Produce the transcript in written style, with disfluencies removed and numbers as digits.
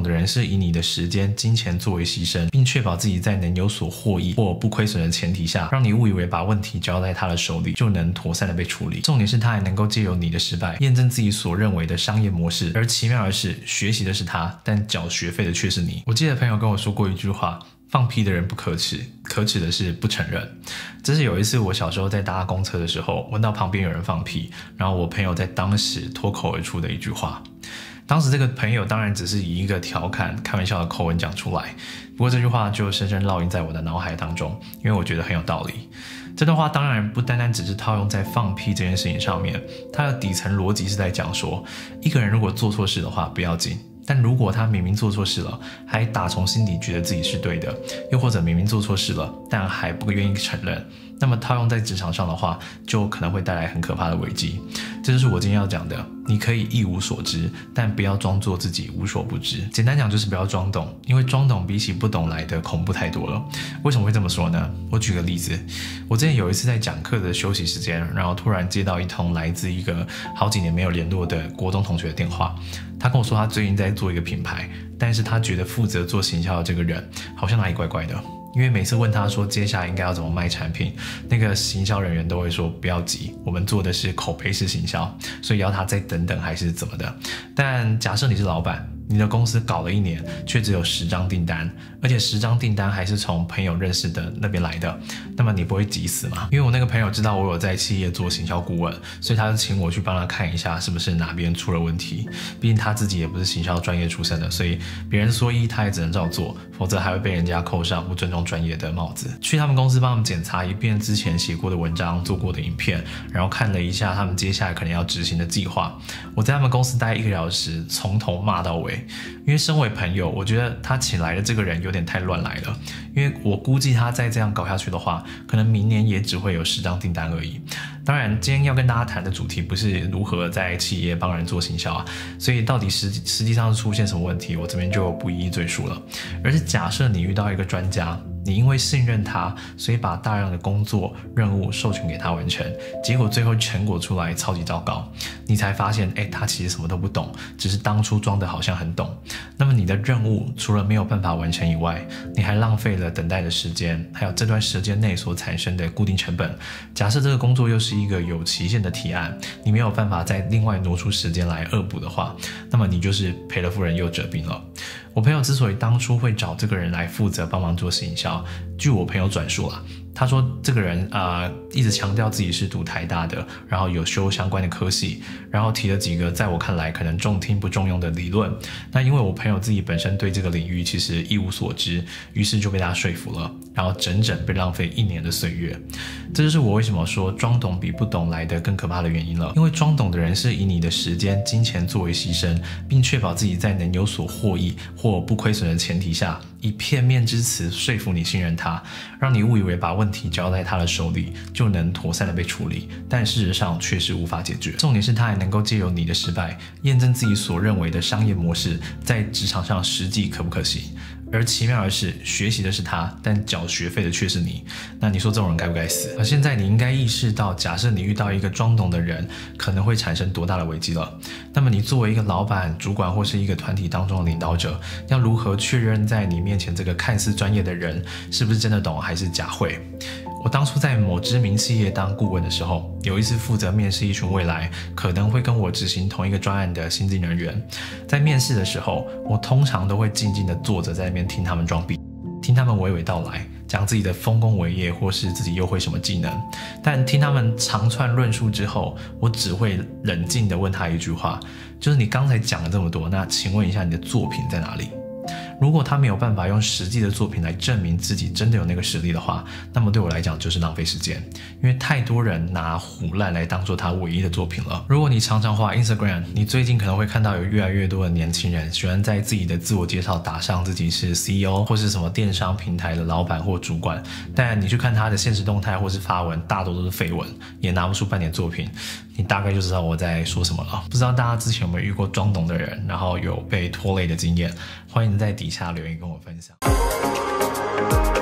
的人是以你的时间、金钱作为牺牲，并确保自己在能有所获益或不亏损的前提下，让你误以为把问题交在他的手里就能妥善的被处理。重点是他还能够借由你的失败，验证自己所认为的商业模式。而奇妙的是，学习的是他，但缴学费的却是你。我记得朋友跟我说过一句话：放屁的人不可耻，可耻的是不承认。这是有一次我小时候在搭公车的时候，闻到旁边有人放屁，然后我朋友在当时脱口而出的一句话。当时这个朋友当然只是以一个调侃、开玩笑的口吻讲出来，不过这句话就深深烙印在我的脑海当中，因为我觉得很有道理。这段话当然不单单只是套用在放屁这件事情上面，它的底层逻辑是在讲说，一个人如果做错事的话不要紧，但如果他明明做错事了，还打从心底觉得自己是对的，又或者明明做错事了，但还不愿意承认，那么套用在职场上的话，就可能会带来很可怕的危机。这就是我今天要讲的，你可以一无所知，但不要装作自己无所不知。简单讲就是不要装懂，因为装懂比起不懂来的恐怖太多了。为什么会这么说呢？我举个例子，我之前有一次在讲课的休息时间，然后突然接到一通来自一个好几年没有联络的国中同学的电话，他跟我说他最近在做一个品牌，但是他觉得负责做行销的这个人好像哪里怪怪的。因为每次问他说接下来应该要怎么卖产品，那个行销人员都会说不要急，我们做的是口碑式行销，所以要他再等等还是怎么的。但假设你是老板，你的公司搞了1年，却只有10张订单，而且10张订单还是从朋友认识的那边来的，那么你不会急死吗？因为我那个朋友知道我有在企业做行销顾问，所以他就请我去帮他看一下是不是哪边出了问题。毕竟他自己也不是行销专业出身的，所以别人说一他也只能照做，否则还会被人家扣上不尊重专业的帽子。去他们公司帮他们检查一遍之前写过的文章、做过的影片，然后看了一下他们接下来可能要执行的计划。我在他们公司待1个小时，从头骂到尾。因为身为朋友，我觉得他请来的这个人有点太乱来了，因为我估计他再这样搞下去的话，可能明年也只会有10张订单而已。当然今天要跟大家谈的主题不是如何在企业帮人做行销啊，所以到底实际上是出现什么问题，我这边就不一一赘述了，而是假设你遇到一个专家，你因为信任他，所以把大量的工作任务授权给他完成，结果最后成果出来超级糟糕，你才发现他其实什么都不懂，只是当初装的好像很懂。那么你的任务除了没有办法完成以外，你还浪费了等待的时间，还有这段时间内所产生的固定成本。假设这个工作又是一个有期限的提案，你没有办法再另外挪出时间来恶补的话，那么你就是赔了夫人又折兵了。我朋友之所以当初会找这个人来负责帮忙做行销，据我朋友转述啦，他说这个人一直强调自己是读台大的，然后有修相关的科系，然后提了几个在我看来可能重听不重用的理论。那因为我朋友自己本身对这个领域其实一无所知，于是就被他说服了，然后整整被浪费1年的岁月。这就是我为什么说装懂比不懂来的更可怕的原因了。因为装懂的人是以你的时间、金钱作为牺牲，并确保自己在能有所获益或不亏损的前提下，以片面之词说服你信任他，让你误以为把问题交在他的手里就能妥善的被处理，但事实上确实无法解决。重点是他还能够借由你的失败，验证自己所认为的商业模式在职场上实际可不可行。而奇妙的是，学习的是他，但缴学费的却是你。那你说这种人该不该死？现在你应该意识到，假设你遇到一个装懂的人，可能会产生多大的危机了。那么你作为一个老板、主管或是一个团体当中的领导者，要如何确认在你面前这个看似专业的人是不是真的懂还是假会？我当初在某知名企业当顾问的时候，有一次负责面试一群未来可能会跟我执行同一个专案的新进人员。在面试的时候，我通常都会静静的坐着在那边听他们装逼，听他们娓娓道来，讲自己的丰功伟业或是自己又会什么技能。但听他们长串论述之后，我只会冷静的问他一句话，就是你刚才讲了这么多，那请问一下你的作品在哪里？如果他没有办法用实际的作品来证明自己真的有那个实力的话，那么对我来讲就是浪费时间，因为太多人拿唬烂来当做他唯一的作品了。如果你常常滑 Instagram， 你最近可能会看到有越来越多的年轻人喜欢在自己的自我介绍打上自己是 CEO 或是什么电商平台的老板或主管，但你去看他的现实动态或是发文，大多都是废文，也拿不出半点作品，你大概就知道我在说什么了。不知道大家之前有没有遇过装懂的人，然后有被拖累的经验，欢迎在底下留言跟我分享。